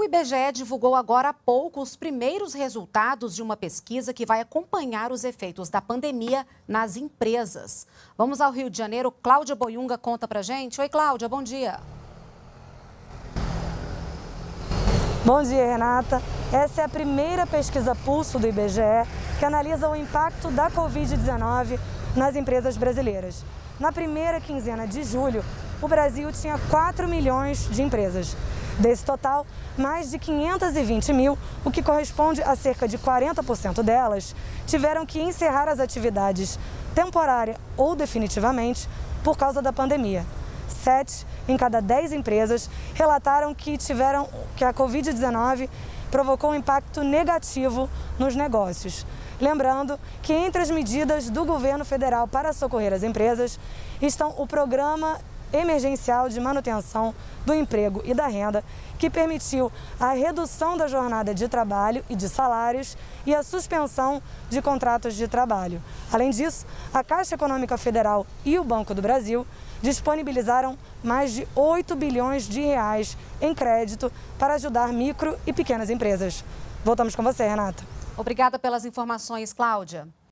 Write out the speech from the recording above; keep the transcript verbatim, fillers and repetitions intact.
O I B G E divulgou agora há pouco os primeiros resultados de uma pesquisa que vai acompanhar os efeitos da pandemia nas empresas. Vamos ao Rio de Janeiro. Cláudia Boiunga conta pra gente. Oi, Cláudia, bom dia. Bom dia, Renata. Essa é a primeira pesquisa Pulso do I B G E que analisa o impacto da Covid dezenove nas empresas brasileiras. Na primeira quinzena de julho, o Brasil tinha quatro milhões de empresas. Desse total, mais de quinhentas e vinte mil, o que corresponde a cerca de quarenta por cento delas, tiveram que encerrar as atividades temporária ou definitivamente por causa da pandemia. Sete em cada dez empresas relataram que tiveram que a Covid dezenove provocou um impacto negativo nos negócios. Lembrando que entre as medidas do governo federal para socorrer as empresas estão o Programa Emergencial de Manutenção do Emprego e da Renda, que permitiu a redução da jornada de trabalho e de salários e a suspensão de contratos de trabalho. Além disso, a Caixa Econômica Federal e o Banco do Brasil disponibilizaram mais de oito bilhões de reais em crédito para ajudar micro e pequenas empresas. Voltamos com você, Renata. Obrigada pelas informações, Cláudia.